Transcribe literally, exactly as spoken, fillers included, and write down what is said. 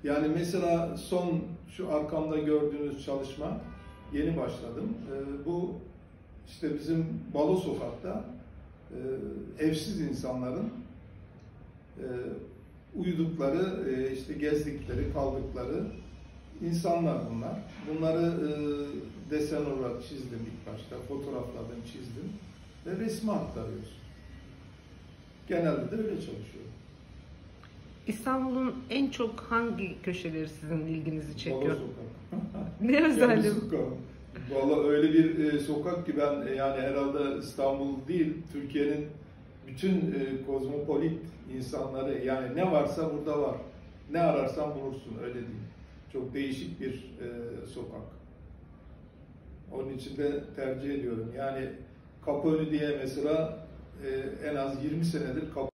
Yani mesela son şu arkamda gördüğünüz çalışma yeni başladım. Ee, bu işte bizim Balo Sokak'ta e, evsiz insanların e, uyudukları, e, işte gezdikleri, kaldıkları insanlar bunlar. Bunları e, desen olarak çizdim ilk başta, fotoğrafladım, çizdim ve resme aktarıyoruz. Genelde de öyle çalışıyorum. İstanbul'un en çok hangi köşeleri sizin ilginizi çekiyor? Balo Sokak. Ne özelliği? Valla öyle bir e, sokak ki ben e, yani herhalde İstanbul değil, Türkiye'nin bütün e, kozmopolit insanları, yani ne varsa burada var. Ne ararsan bulursun, öyle diyeyim. Çok değişik bir e, sokak. Onun için de tercih ediyorum. Yani Kapıönü diye mesela e, en az yirmi senedir Kapı